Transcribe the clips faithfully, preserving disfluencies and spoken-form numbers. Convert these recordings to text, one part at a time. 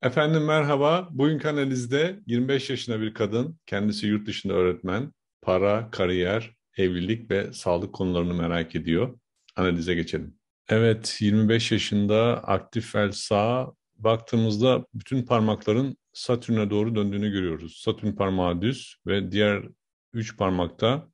Efendim merhaba. Bugünkü analizde yirmi beş yaşında bir kadın, kendisi yurt dışında öğretmen, para, kariyer, evlilik ve sağlık konularını merak ediyor. Analize geçelim. Evet, yirmi beş yaşında aktif el sağ. Baktığımızda bütün parmakların Satürn'e doğru döndüğünü görüyoruz. Satürn parmağı düz ve diğer üç parmakta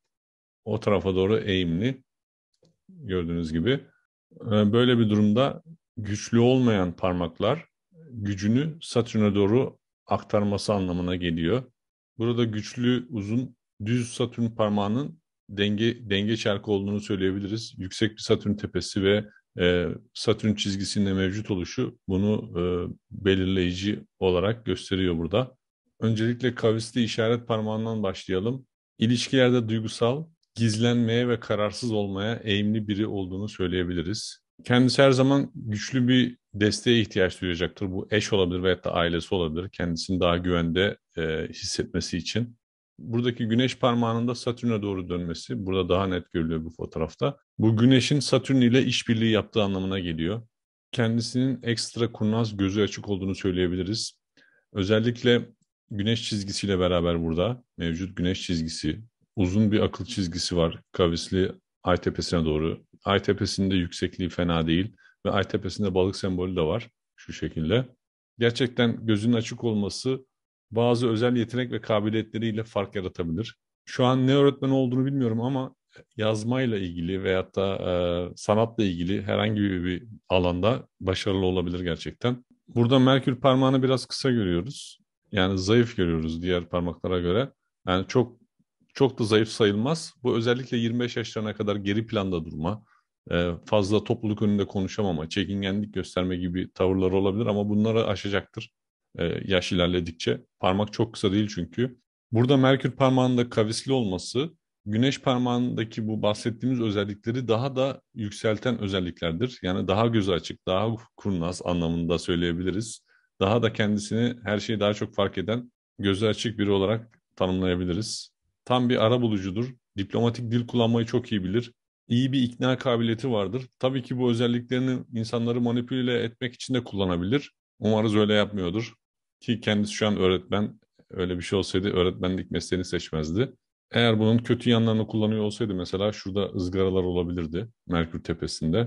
o tarafa doğru eğimli gördüğünüz gibi. Ee, Böyle bir durumda güçlü olmayan parmaklar gücünü Satürn'e doğru aktarması anlamına geliyor. Burada güçlü, uzun, düz Satürn parmağının denge denge çarkı olduğunu söyleyebiliriz. Yüksek bir Satürn tepesi ve e, Satürn çizgisinde mevcut oluşu bunu e, belirleyici olarak gösteriyor burada. Öncelikle kavisli işaret parmağından başlayalım. İlişkilerde duygusal, gizlenmeye ve kararsız olmaya eğimli biri olduğunu söyleyebiliriz. Kendisi her zaman güçlü bir desteğe ihtiyaç duyacaktır. Bu eş olabilir veyahut da ailesi olabilir. Kendisini daha güvende e, hissetmesi için. Buradaki güneş parmağının da Satürn'e doğru dönmesi burada daha net görülüyor bu fotoğrafta. Bu güneşin Satürn ile işbirliği yaptığı anlamına geliyor. Kendisinin ekstra kurnaz, gözü açık olduğunu söyleyebiliriz. Özellikle güneş çizgisiyle beraber burada mevcut güneş çizgisi, uzun bir akıl çizgisi var kavisli ay tepesine doğru. Ay tepesinde yüksekliği fena değil ve ay tepesinde balık sembolü de var şu şekilde. Gerçekten gözünün açık olması bazı özel yetenek ve kabiliyetleriyle fark yaratabilir. Şu an ne öğretmen olduğunu bilmiyorum ama yazmayla ilgili veyahut da e, sanatla ilgili herhangi bir alanda başarılı olabilir gerçekten. Burada Merkür parmağını biraz kısa görüyoruz. Yani zayıf görüyoruz diğer parmaklara göre. Yani çok çok da zayıf sayılmaz. Bu özellikle yirmi beş yaşlarına kadar geri planda durma, e, fazla topluluk önünde konuşamama, çekingenlik gösterme gibi tavırları olabilir ama bunları aşacaktır e, yaş ilerledikçe. Parmak çok kısa değil çünkü. Burada Merkür parmağında kavisli olması, Güneş parmağındaki bu bahsettiğimiz özellikleri daha da yükselten özelliklerdir. Yani daha gözü açık, daha kurnaz anlamında söyleyebiliriz. Daha da kendisini her şeyi daha çok fark eden, gözü açık biri olarak tanımlayabiliriz. Tam bir arabulucudur. Diplomatik dil kullanmayı çok iyi bilir. İyi bir ikna kabiliyeti vardır. Tabii ki bu özelliklerini insanları manipüle etmek için de kullanabilir. Umarız öyle yapmıyordur. Ki kendisi şu an öğretmen. Öyle bir şey olsaydı öğretmenlik mesleğini seçmezdi. Eğer bunun kötü yanlarını kullanıyor olsaydı mesela şurada ızgaralar olabilirdi Merkür Tepesi'nde.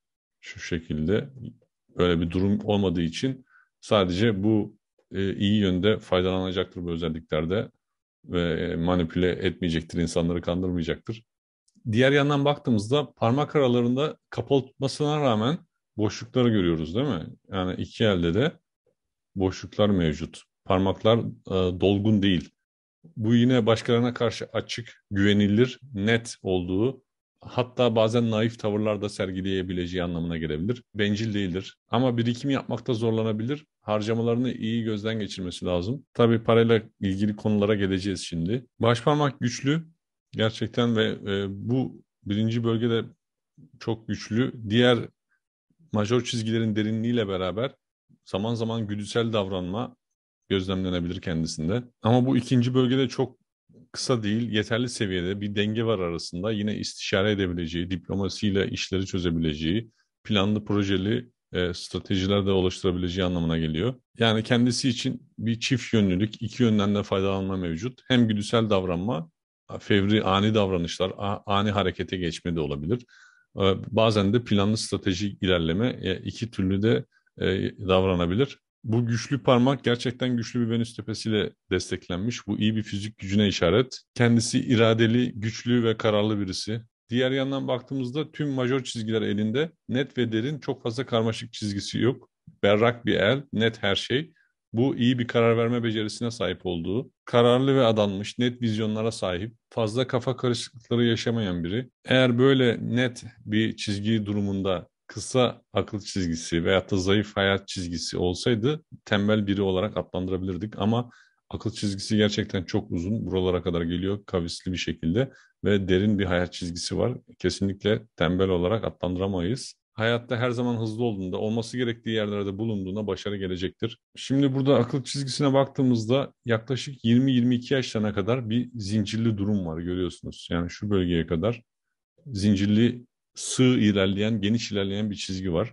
Şu şekilde böyle bir durum olmadığı için sadece bu e, iyi yönde faydalanacaktır bu özelliklerde ve e, manipüle etmeyecektir, insanları kandırmayacaktır. Diğer yandan baktığımızda parmak aralarında kapalı tutmasına rağmen boşlukları görüyoruz değil mi? Yani iki elde de boşluklar mevcut. Parmaklar e, dolgun değil. Bu yine başkalarına karşı açık, güvenilir, net olduğu, hatta bazen naif tavırlar da sergileyebileceği anlamına gelebilir. Bencil değildir. Ama birikim yapmakta zorlanabilir. Harcamalarını iyi gözden geçirmesi lazım. Tabii parayla ilgili konulara geleceğiz şimdi. Başparmak güçlü gerçekten ve e, bu birinci bölgede çok güçlü. Diğer majör çizgilerin derinliğiyle beraber zaman zaman güdüsel davranma gözlemlenebilir kendisinde. Ama bu ikinci bölgede çok kısa değil, yeterli seviyede bir denge var arasında. Yine istişare edebileceği, diplomasiyle işleri çözebileceği, planlı projeli e, stratejiler de oluşturabileceği anlamına geliyor. Yani kendisi için bir çift yönlülük, iki yönden de faydalanma mevcut. Hem güdüsel davranma, fevri, ani davranışlar, a- ani harekete geçme de olabilir. E, Bazen de planlı stratejik ilerleme, e, iki türlü de e, davranabilir. Bu güçlü parmak gerçekten güçlü bir Venüs tepesiyle desteklenmiş. Bu iyi bir fizik gücüne işaret. Kendisi iradeli, güçlü ve kararlı birisi. Diğer yandan baktığımızda tüm majör çizgiler elinde. Net ve derin, çok fazla karmaşık çizgisi yok. Berrak bir el, net her şey. Bu iyi bir karar verme becerisine sahip olduğu, kararlı ve adanmış, net vizyonlara sahip, fazla kafa karışıklıkları yaşamayan biri. Eğer böyle net bir çizgi durumunda kısa akıl çizgisi veyahut da zayıf hayat çizgisi olsaydı tembel biri olarak adlandırabilirdik. Ama akıl çizgisi gerçekten çok uzun. Buralara kadar geliyor kavisli bir şekilde ve derin bir hayat çizgisi var. Kesinlikle tembel olarak adlandıramayız. Hayatta her zaman hızlı olduğunda, olması gerektiği yerlerde bulunduğunda başarı gelecektir. Şimdi burada akıl çizgisine baktığımızda yaklaşık yirmi yirmi iki yaşlarına kadar bir zincirli durum var görüyorsunuz. Yani şu bölgeye kadar zincirli, sığ ilerleyen, geniş ilerleyen bir çizgi var.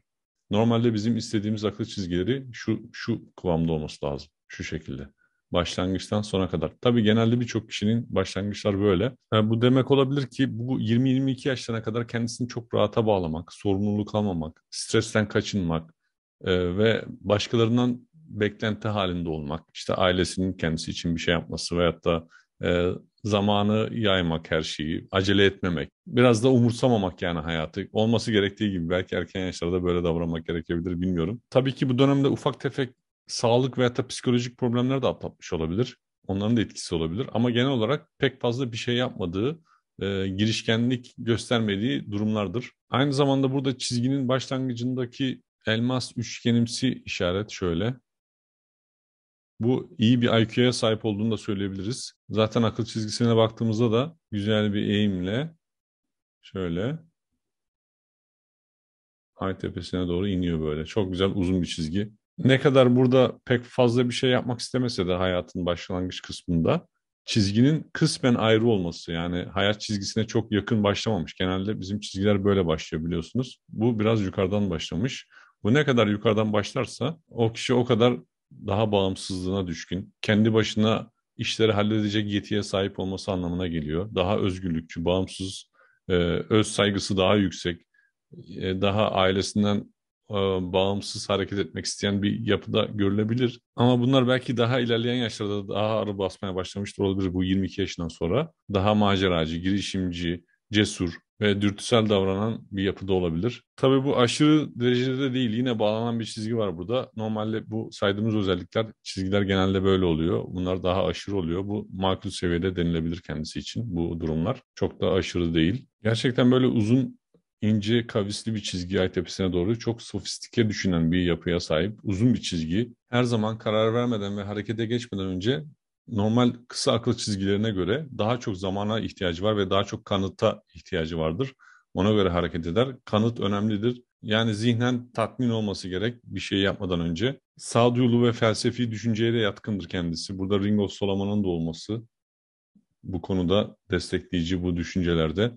Normalde bizim istediğimiz akıl çizgileri şu şu kıvamda olması lazım. Şu şekilde. Başlangıçtan sona kadar. Tabii genelde birçok kişinin başlangıçlar böyle. E, bu demek olabilir ki bu yirmi yirmi iki yaşlarına kadar kendisini çok rahata bağlamak, sorumluluk almamak, stresten kaçınmak e, ve başkalarından beklenti halinde olmak, işte ailesinin kendisi için bir şey yapması veyahut da e, zamanı yaymak, her şeyi, acele etmemek, biraz da umursamamak yani hayatı. Olması gerektiği gibi belki erken yaşlarda böyle davranmak gerekebilir, bilmiyorum. Tabii ki bu dönemde ufak tefek sağlık veyahut da psikolojik problemler de atlatmış olabilir. Onların da etkisi olabilir. Ama genel olarak pek fazla bir şey yapmadığı, e, girişkenlik göstermediği durumlardır. Aynı zamanda burada çizginin başlangıcındaki elmas üçgenimsi işaret şöyle. Bu iyi bir I Q'ya sahip olduğunu da söyleyebiliriz. Zaten akıl çizgisine baktığımızda da güzel bir eğimle şöyle ay tepesine doğru iniyor böyle. Çok güzel uzun bir çizgi. Ne kadar burada pek fazla bir şey yapmak istemese de hayatın başlangıç kısmında çizginin kısmen ayrı olması, yani hayat çizgisine çok yakın başlamamış. Genelde bizim çizgiler böyle başlıyor biliyorsunuz. Bu biraz yukarıdan başlamış. Bu ne kadar yukarıdan başlarsa o kişi o kadar daha bağımsızlığına düşkün. Kendi başına işleri halledecek yetiye sahip olması anlamına geliyor. Daha özgürlükçü, bağımsız, e, öz saygısı daha yüksek, e, daha ailesinden e, bağımsız hareket etmek isteyen bir yapıda görülebilir. Ama bunlar belki daha ilerleyen yaşlarda daha ağır basmaya başlamıştır olabilir bu yirmi iki yaşından sonra. Daha maceracı, girişimci, cesur ve dürtüsel davranan bir yapıda olabilir. Tabii bu aşırı derecede de değil. Yine bağlanan bir çizgi var burada. Normalde bu saydığımız özellikler, çizgiler genelde böyle oluyor. Bunlar daha aşırı oluyor. Bu makul seviyede denilebilir kendisi için bu durumlar. Çok da aşırı değil. Gerçekten böyle uzun, ince, kavisli bir çizgi ay tepesine doğru çok sofistike düşünen bir yapıya sahip uzun bir çizgi. Her zaman karar vermeden ve harekete geçmeden önce normal kısa akıl çizgilerine göre daha çok zamana ihtiyacı var ve daha çok kanıta ihtiyacı vardır. Ona göre hareket eder. Kanıt önemlidir. Yani zihnen tatmin olması gerek bir şey yapmadan önce. Sağduyulu ve felsefi düşünceye de yatkındır kendisi. Burada Ring of Solomon'un da olması bu konuda destekleyici bu düşüncelerde.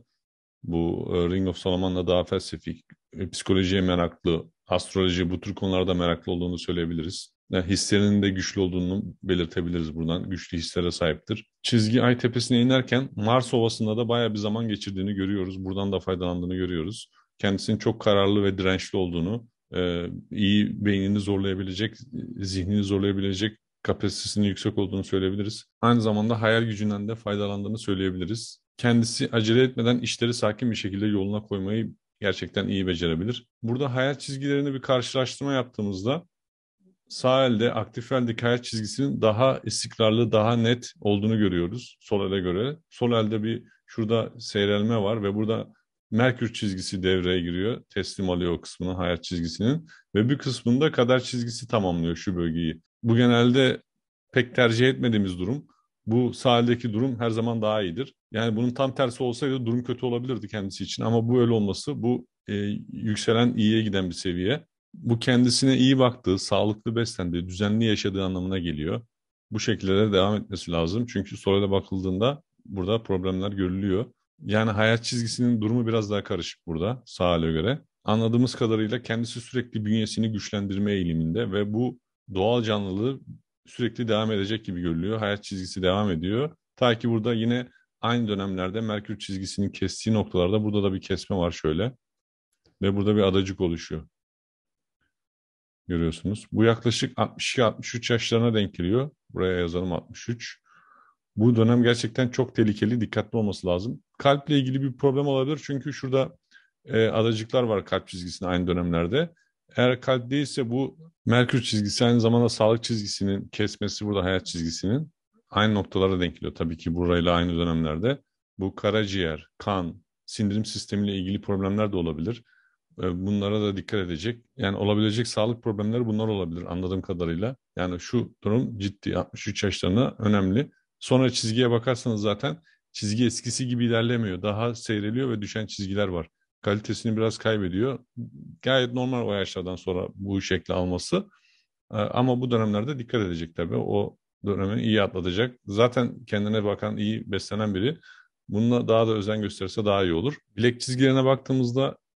Bu e, Ring of Solomon'la daha felsefik, e, psikolojiye meraklı, astroloji, bu tür konularda meraklı olduğunu söyleyebiliriz. Yani hislerinin de güçlü olduğunu belirtebiliriz buradan. Güçlü hislere sahiptir. Çizgi ay tepesine inerken Mars Ovası'nda da bayağı bir zaman geçirdiğini görüyoruz. Buradan da faydalandığını görüyoruz. Kendisinin çok kararlı ve dirençli olduğunu, e, iyi beynini zorlayabilecek, zihnini zorlayabilecek kapasitesinin yüksek olduğunu söyleyebiliriz. Aynı zamanda hayal gücünden de faydalandığını söyleyebiliriz. Kendisi acele etmeden işleri sakin bir şekilde yoluna koymayı gerçekten iyi becerebilir. Burada hayal çizgilerini bir karşılaştırma yaptığımızda sağ elde aktif eldeki hayal çizgisinin daha istikrarlı, daha net olduğunu görüyoruz sol ele göre. Sol elde bir şurada seyrelme var ve burada Merkür çizgisi devreye giriyor. Teslim alıyor o kısmını hayal çizgisinin ve bir kısmında kader çizgisi tamamlıyor şu bölgeyi. Bu genelde pek tercih etmediğimiz durum. Bu sahildeki durum her zaman daha iyidir. Yani bunun tam tersi olsaydı durum kötü olabilirdi kendisi için. Ama bu öyle olması, bu e, yükselen iyiye giden bir seviye. Bu kendisine iyi baktığı, sağlıklı beslendiği, düzenli yaşadığı anlamına geliyor. Bu şekilde de devam etmesi lazım. Çünkü soruyla bakıldığında burada problemler görülüyor. Yani hayat çizgisinin durumu biraz daha karışık burada sağ hale göre. Anladığımız kadarıyla kendisi sürekli bünyesini güçlendirme eğiliminde ve bu doğal canlılığı sürekli devam edecek gibi görülüyor. Hayat çizgisi devam ediyor. Ta ki burada yine aynı dönemlerde Merkür çizgisinin kestiği noktalarda burada da bir kesme var şöyle. Ve burada bir adacık oluşuyor. Görüyorsunuz. Bu yaklaşık altmış iki altmış üç yaşlarına denk geliyor. Buraya yazalım altmış üç. Bu dönem gerçekten çok tehlikeli, dikkatli olması lazım. Kalple ilgili bir problem olabilir çünkü şurada e, adacıklar var kalp çizgisinde aynı dönemlerde. Eğer kalp değilse bu Merkür çizgisi aynı zamanda sağlık çizgisinin kesmesi, burada hayat çizgisinin aynı noktalara denk geliyor. Tabii ki burayla aynı dönemlerde. Bu karaciğer, kan, sindirim sistemiyle ilgili problemler de olabilir. E, Bunlara da dikkat edecek. Yani olabilecek sağlık problemleri bunlar olabilir anladığım kadarıyla. Yani şu durum ciddi, altmış üç yaşlarına önemli. Sonra çizgiye bakarsanız zaten çizgi eskisi gibi ilerlemiyor. Daha seyreliyor ve düşen çizgiler var. Kalitesini biraz kaybediyor. Gayet normal o yaşlardan sonra bu şekli alması. E, Ama bu dönemlerde dikkat edecek tabii. O dönemi iyi atlatacak. Zaten kendine bakan, iyi beslenen biri. Bununla daha da özen gösterirse daha iyi olur. Bilek çizgilerine baktığımızda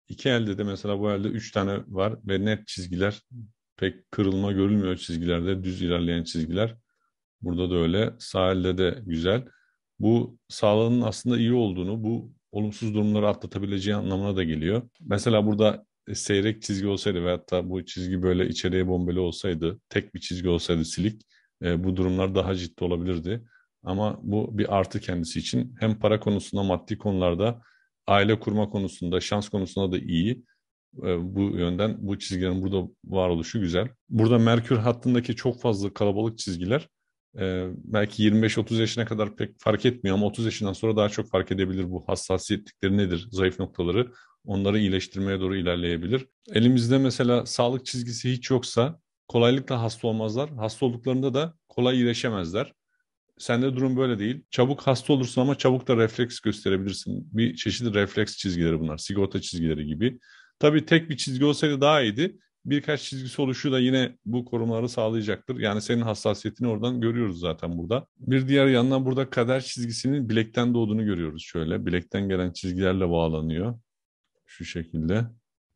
İki elde de mesela bu elde üç tane var ve net çizgiler, pek kırılma görülmüyor çizgilerde, düz ilerleyen çizgiler. Burada da öyle. Sağ elde de güzel. Bu sağlığının aslında iyi olduğunu, bu olumsuz durumları atlatabileceği anlamına da geliyor. Mesela burada seyrek çizgi olsaydı veyahut da bu çizgi böyle içeriye bombeli olsaydı, tek bir çizgi olsaydı silik, e, bu durumlar daha ciddi olabilirdi. Ama bu bir artı kendisi için. Hem para konusunda, maddi konularda, aile kurma konusunda, şans konusunda da iyi. E, Bu yönden bu çizgilerin burada varoluşu güzel. Burada Merkür hattındaki çok fazla kalabalık çizgiler e, belki yirmi beş otuz yaşına kadar pek fark etmiyor ama otuz yaşından sonra daha çok fark edebilir, bu hassasiyetlikleri nedir, zayıf noktaları, onları iyileştirmeye doğru ilerleyebilir. Elimizde mesela sağlık çizgisi hiç yoksa kolaylıkla hasta olmazlar. Hasta olduklarında da kolay iyileşemezler. Sende durum böyle değil. Çabuk hasta olursun ama çabuk da refleks gösterebilirsin. Bir çeşit refleks çizgileri bunlar. Sigorta çizgileri gibi. Tabii tek bir çizgi olsaydı daha iyiydi. Birkaç çizgisi oluşu da yine bu korumaları sağlayacaktır. Yani senin hassasiyetini oradan görüyoruz zaten burada. Bir diğer yandan burada kader çizgisinin bilekten doğduğunu görüyoruz şöyle. Bilekten gelen çizgilerle bağlanıyor. Şu şekilde.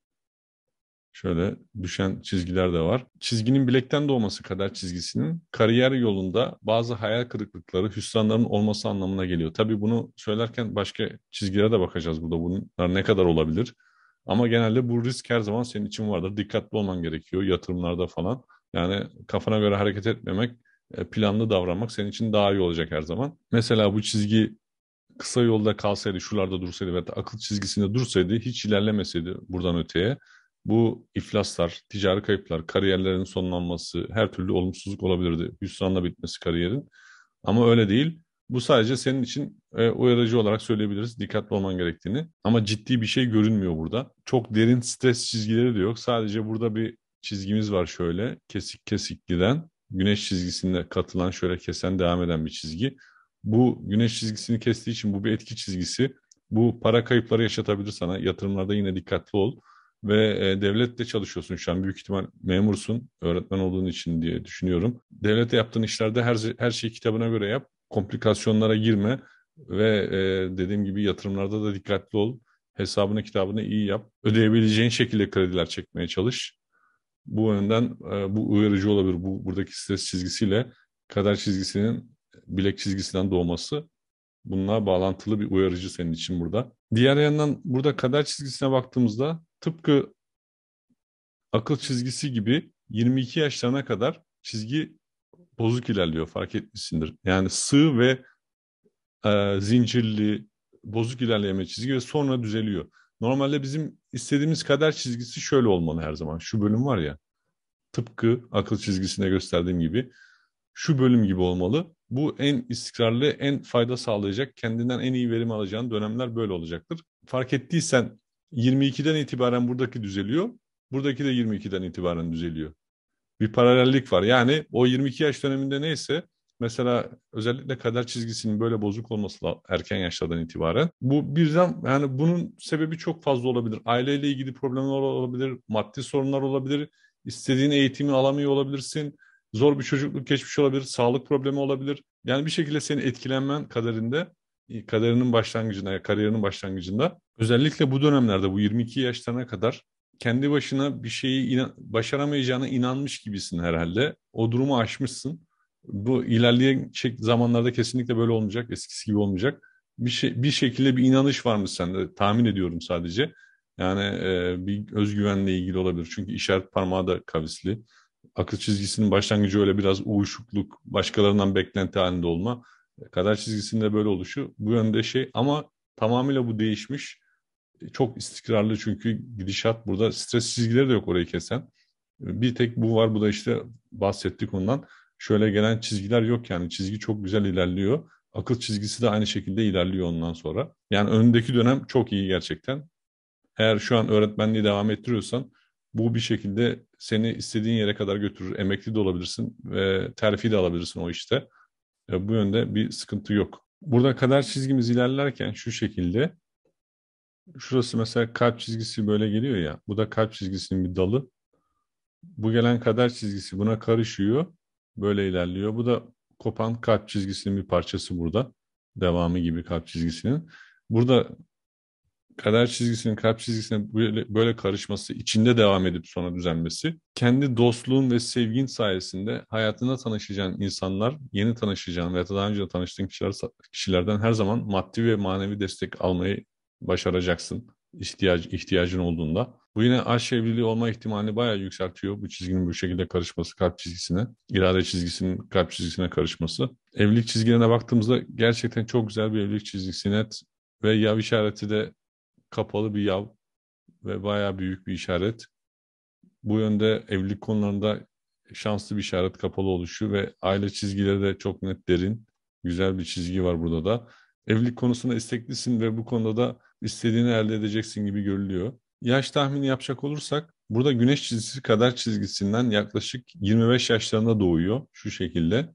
Şöyle düşen çizgiler de var. Çizginin bilekten doğması, kader çizgisinin kariyer yolunda bazı hayal kırıklıkları, hüsranların olması anlamına geliyor. Tabii bunu söylerken başka çizgilere de bakacağız burada. Bunlar ne kadar olabilir? Ama genelde bu risk her zaman senin için vardır. Dikkatli olman gerekiyor yatırımlarda falan. Yani kafana göre hareket etmemek, e, planlı davranmak senin için daha iyi olacak her zaman. Mesela bu çizgi kısa yolda kalsaydı, şuralarda dursaydı ve akıl çizgisinde dursaydı, hiç ilerlemeseydi buradan öteye, bu iflaslar, ticari kayıplar, kariyerlerin sonlanması, her türlü olumsuzluk olabilirdi. Hüsranla bitmesi kariyerin. Ama öyle değil. Bu sadece senin için e, uyarıcı olarak söyleyebiliriz. Dikkatli olman gerektiğini. Ama ciddi bir şey görünmüyor burada. Çok derin stres çizgileri de yok. Sadece burada bir çizgimiz var şöyle. Kesik kesik giden. Güneş çizgisinde katılan, şöyle kesen, devam eden bir çizgi. Bu güneş çizgisini kestiği için bu bir etki çizgisi. Bu para kayıpları yaşatabilir sana. Yatırımlarda yine dikkatli ol. Ve e, devlette çalışıyorsun şu an. Büyük ihtimal memursun. Öğretmen olduğun için diye düşünüyorum. Devlete yaptığın işlerde her, her şeyi kitabına göre yap. Komplikasyonlara girme. Ve e, dediğim gibi yatırımlarda da dikkatli ol. Hesabını kitabını iyi yap. Ödeyebileceğin şekilde krediler çekmeye çalış. Bu yönden e, bu uyarıcı olabilir. Bu buradaki stres çizgisiyle kader çizgisinin bilek çizgisinden doğması, bununla bağlantılı bir uyarıcı senin için burada. Diğer yandan burada kader çizgisine baktığımızda tıpkı akıl çizgisi gibi yirmi iki yaşlarına kadar çizgi bozuk ilerliyor, fark etmişsindir. Yani sığ ve e, zincirli, bozuk ilerleyen bir çizgi ve sonra düzeliyor. Normalde bizim istediğimiz kader çizgisi şöyle olmalı her zaman. Şu bölüm var ya, tıpkı akıl çizgisine gösterdiğim gibi şu bölüm gibi olmalı. Bu en istikrarlı, en fayda sağlayacak, kendinden en iyi verim alacağın dönemler böyle olacaktır. Fark ettiysen yirmi ikiden itibaren buradaki düzeliyor. Buradaki de yirmi ikiden itibaren düzeliyor. Bir paralellik var. Yani o yirmi iki yaş döneminde neyse, mesela özellikle kader çizgisinin böyle bozuk olması erken yaşlardan itibaren, bu birden, yani bunun sebebi çok fazla olabilir. Aileyle ilgili problemler olabilir, maddi sorunlar olabilir, istediğin eğitimi alamıyor olabilirsin, zor bir çocukluk geçmiş olabilir, sağlık problemi olabilir. Yani bir şekilde senin etkilenmen kaderinde, kaderinin başlangıcında, kariyerinin başlangıcında, özellikle bu dönemlerde, bu yirmi iki yaşlarına kadar kendi başına bir şeyi inan başaramayacağına inanmış gibisin herhalde. O durumu aşmışsın. Bu ilerleyen zamanlarda kesinlikle böyle olmayacak, eskisi gibi olmayacak. Bir şey, bir şekilde bir inanış varmış sende, tahmin ediyorum sadece. Yani e, bir özgüvenle ilgili olabilir. Çünkü işaret parmağı da kavisli. Akıl çizgisinin başlangıcı öyle biraz uyuşukluk, başkalarından beklenti halinde olma. Kader çizgisinde böyle oluşu bu yönde şey, ama tamamıyla bu değişmiş. Çok istikrarlı çünkü gidişat, burada stres çizgileri de yok orayı kesen. Bir tek bu var, bu da işte bahsettik ondan. Şöyle gelen çizgiler yok, yani çizgi çok güzel ilerliyor. Akıl çizgisi de aynı şekilde ilerliyor ondan sonra. Yani önündeki dönem çok iyi gerçekten. Eğer şu an öğretmenliği devam ettiriyorsan bu bir şekilde seni istediğin yere kadar götürür. Emekli de olabilirsin ve terfi de alabilirsin o işte. E, Bu yönde bir sıkıntı yok. Burada kader çizgimiz ilerlerken şu şekilde, şurası mesela kalp çizgisi böyle geliyor ya. Bu da kalp çizgisinin bir dalı. Bu gelen kader çizgisi buna karışıyor. Böyle ilerliyor. Bu da kopan kalp çizgisinin bir parçası burada. Devamı gibi kalp çizgisinin. Burada Kader çizgisinin kalp çizgisine böyle, böyle karışması, içinde devam edip sonra düzelmesi, kendi dostluğun ve sevgin sayesinde hayatında tanışacağın insanlar, yeni tanışacağın veya da daha önce tanıştığın kişiler, kişilerden her zaman maddi ve manevi destek almayı başaracaksın ihtiyac, ihtiyacın olduğunda. Bu yine aşk evliliği olma ihtimalini bayağı yükseltiyor bu çizginin bu şekilde karışması kalp çizgisine, irade çizgisinin kalp çizgisine karışması. Evlilik çizgilerine baktığımızda gerçekten çok güzel bir evlilik çizgisi, net ve yav işareti de kapalı bir yav ve bayağı büyük bir işaret. Bu yönde evlilik konularında şanslı bir işaret, kapalı oluşu ve aile çizgileri de çok net, derin, güzel bir çizgi var burada da. Evlilik konusunda isteklisin ve bu konuda da istediğini elde edeceksin gibi görülüyor. Yaş tahmini yapacak olursak burada güneş çizgisi kader çizgisinden yaklaşık yirmi beş yaşlarında doğuyor. Şu şekilde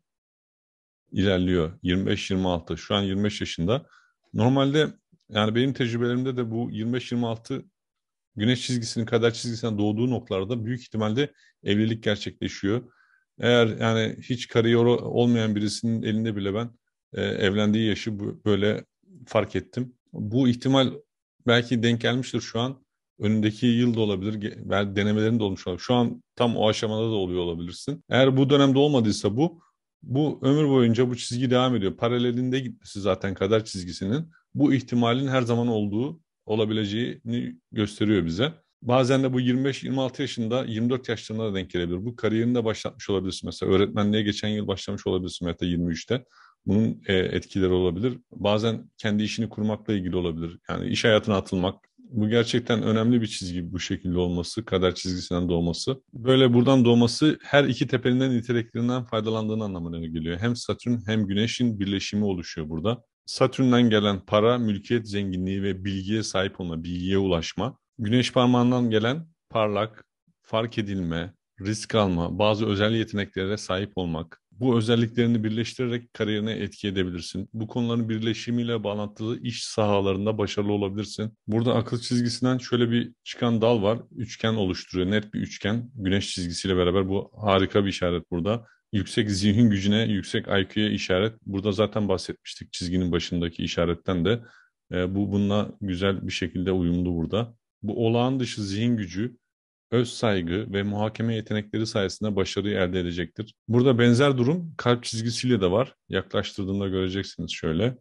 ilerliyor. yirmi beş yirmi altı, şu an yirmi beş yaşında. Normalde yani benim tecrübelerimde de bu yirmi beş yirmi altı güneş çizgisinin kader çizgisinden doğduğu noktalarda büyük ihtimalle evlilik gerçekleşiyor. Eğer yani hiç kariyeri olmayan birisinin elinde bile ben e, evlendiği yaşı bu- böyle fark ettim. Bu ihtimal belki denk gelmiştir şu an. Önündeki yıl da olabilir. ge- Belki denemelerin de olmuş olabilir. Şu an tam o aşamada da oluyor olabilirsin. Eğer bu dönemde olmadıysa bu, bu ömür boyunca bu çizgi devam ediyor. Paralelinde gitmesi zaten kader çizgisinin. Bu ihtimalin her zaman olduğu, olabileceğini gösteriyor bize. Bazen de bu yirmi beş yirmi altı yaşında, yirmi dört yaşlarında da denk gelebilir. Bu kariyerini de başlatmış olabilirsin. Mesela öğretmenliğe geçen yıl başlamış olabilirsin, hatta yirmi üçte. Bunun e, etkileri olabilir. Bazen kendi işini kurmakla ilgili olabilir. Yani iş hayatına atılmak. Bu gerçekten önemli bir çizgi, bu şekilde olması, kader çizgisinden doğması. Böyle buradan doğması her iki tepenin niteliklerinden faydalandığını anlamına geliyor. Hem Satürn hem Güneş'in birleşimi oluşuyor burada. Satürn'den gelen para, mülkiyet zenginliği ve bilgiye sahip olma, bilgiye ulaşma. Güneş parmağından gelen parlak, fark edilme, risk alma, bazı özel yeteneklere sahip olmak. Bu özelliklerini birleştirerek kariyerine etki edebilirsin. Bu konuların birleşimiyle bağlantılı iş sahalarında başarılı olabilirsin. Burada akıl çizgisinden şöyle bir çıkan dal var. Üçgen oluşturuyor. Net bir üçgen. Güneş çizgisiyle beraber bu harika bir işaret burada. Yüksek zihin gücüne, yüksek I Q'ya işaret. Burada zaten bahsetmiştik çizginin başındaki işaretten de. E, bu bununla güzel bir şekilde uyumlu burada. Bu olağan dışı zihin gücü, öz saygı ve muhakeme yetenekleri sayesinde başarıyı elde edecektir. Burada benzer durum kalp çizgisiyle de var. Yaklaştırdığımda göreceksiniz şöyle.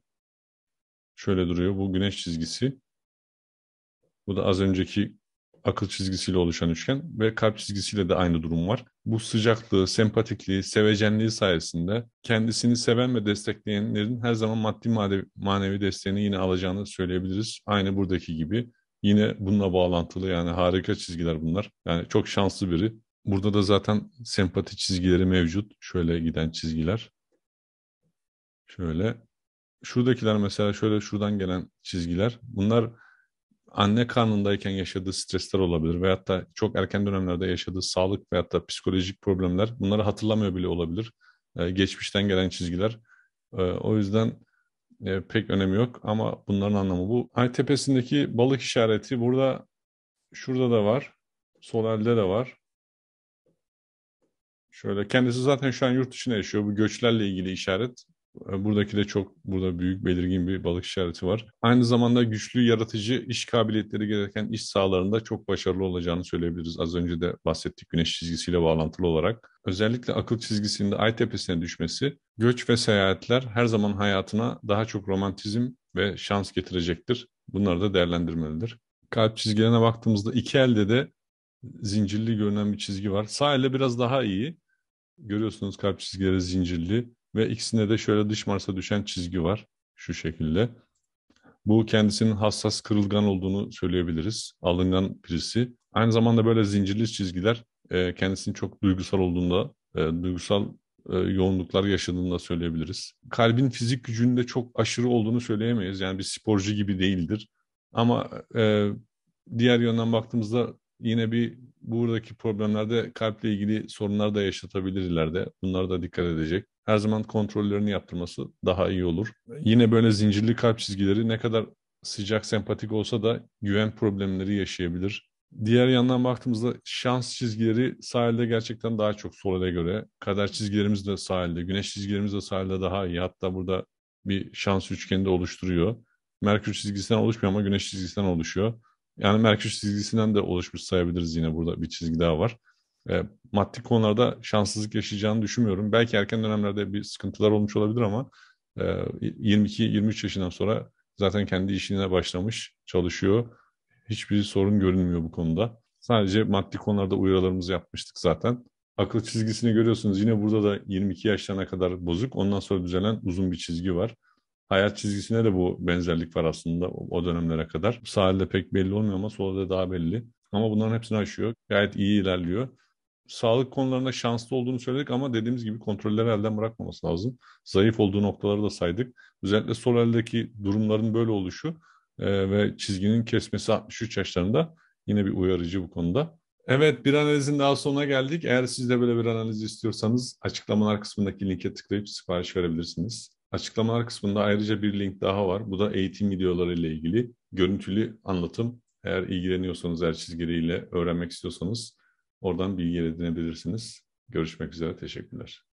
Şöyle duruyor. Bu güneş çizgisi. Bu da az önceki akıl çizgisiyle oluşan üçgen ve kalp çizgisiyle de aynı durum var. Bu sıcaklığı, sempatikliği, sevecenliği sayesinde kendisini seven ve destekleyenlerin her zaman maddi manevi, manevi desteğini yine alacağını söyleyebiliriz. Aynı buradaki gibi. Yine bununla bağlantılı, yani harika çizgiler bunlar. Yani çok şanslı biri. Burada da zaten sempati çizgileri mevcut. Şöyle giden çizgiler. Şöyle. Şuradakiler mesela, şöyle şuradan gelen çizgiler. Bunlar anne karnındayken yaşadığı stresler olabilir veyahut da çok erken dönemlerde yaşadığı sağlık veyahut da psikolojik problemler. Bunları hatırlamıyor bile olabilir. Ee, geçmişten gelen çizgiler. Ee, o yüzden e, pek önemi yok ama bunların anlamı bu. Ay tepesindeki balık işareti burada, şurada da var. Sol elde de var. Şöyle, kendisi zaten şu an yurt dışında yaşıyor. Bu göçlerle ilgili işaret. E, Buradaki de çok, burada büyük belirgin bir balık işareti var. Aynı zamanda güçlü, yaratıcı iş kabiliyetleri gereken iş sahalarında çok başarılı olacağını söyleyebiliriz. Az önce de bahsettik güneş çizgisiyle bağlantılı olarak. Özellikle akıl çizgisinde ay tepesine düşmesi, göç ve seyahatler her zaman hayatına daha çok romantizm ve şans getirecektir. Bunları da değerlendirmelidir. Kalp çizgilerine baktığımızda iki elde de zincirli görünen bir çizgi var. Sağ elde biraz daha iyi. Görüyorsunuz kalp çizgileri zincirli ve ikisinde de şöyle dış Mars'a düşen çizgi var. Şu şekilde. Bu kendisinin hassas, kırılgan olduğunu söyleyebiliriz. Alıngan birisi. Aynı zamanda böyle zincirli çizgiler e, kendisinin çok duygusal olduğunda, e, duygusal e, yoğunluklar yaşadığını da söyleyebiliriz. Kalbin fizik gücünde çok aşırı olduğunu söyleyemeyiz. Yani bir sporcu gibi değildir. Ama e, diğer yönden baktığımızda yine bir, buradaki problemlerde kalple ilgili sorunlar da yaşatabilir ileride. Bunlara da dikkat edecek. Her zaman kontrollerini yaptırması daha iyi olur. Yine böyle zincirli kalp çizgileri ne kadar sıcak, sempatik olsa da güven problemleri yaşayabilir. Diğer yandan baktığımızda şans çizgileri sahilde gerçekten daha çok sol ele göre. Kader çizgilerimiz de sahilde, güneş çizgilerimiz de sahilde daha iyi. Hatta burada bir şans üçgeni de oluşturuyor. Merkür çizgisinden oluşmuyor ama Güneş çizgisinden oluşuyor. Yani Merkür çizgisinden de oluşmuş sayabiliriz, yine burada bir çizgi daha var. E, maddi konularda şanssızlık yaşayacağını düşünmüyorum. Belki erken dönemlerde bir sıkıntılar olmuş olabilir ama e, yirmi iki yirmi üç yaşından sonra zaten kendi işine başlamış, çalışıyor. Hiçbir sorun görünmüyor bu konuda. Sadece maddi konularda uyarılarımızı yapmıştık zaten. Akıl çizgisini görüyorsunuz. Yine burada da yirmi iki yaşlarına kadar bozuk. Ondan sonra düzelen uzun bir çizgi var. Hayat çizgisine de bu benzerlik var aslında o o dönemlere kadar. Sağ elde pek belli olmuyor ama sol elde daha belli. Ama bunların hepsini aşıyor. Gayet iyi ilerliyor. Sağlık konularında şanslı olduğunu söyledik ama dediğimiz gibi kontrolleri elden bırakmaması lazım. Zayıf olduğu noktaları da saydık. Özellikle sol eldeki durumların böyle oluşu e, ve çizginin kesmesi altmış üç yaşlarında yine bir uyarıcı bu konuda. Evet, bir analizin daha sonuna geldik. Eğer siz de böyle bir analiz istiyorsanız açıklamalar kısmındaki linke tıklayıp sipariş verebilirsiniz. Açıklamalar kısmında ayrıca bir link daha var. Bu da eğitim videoları ile ilgili görüntülü anlatım. Eğer ilgileniyorsanız, eğer çizgileriyle öğrenmek istiyorsanız oradan bilgi edinebilirsiniz. Görüşmek üzere, teşekkürler.